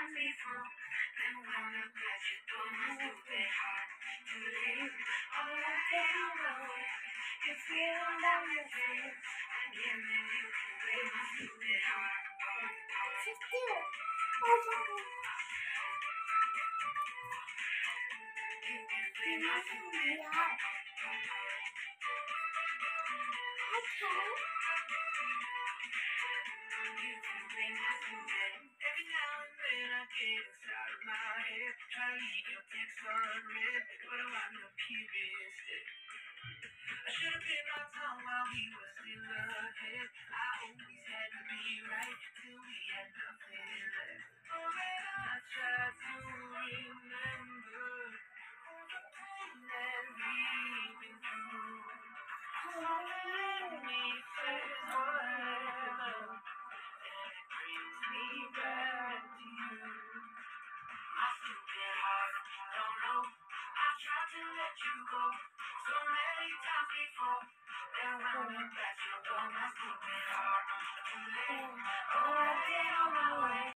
me through. Then when I got you through my stupid heart to leave. Oh, yeah, you feel down your face. And give me you can break my stupid heart. Just do it. Oh, my God. You can break my stupid heart. Okay. Every now and then I get inside of my head, try to leave your text unread, but I wind up keeping instead. I should have been on time while we were still ahead. I always had to be right till we had nothing left. Oh man, I tried to remember all the pain that we've been through. Calling me says forever, and it brings me back to you. My stupid heart, don't know. I tried to let you go so many times before, and when I'm back.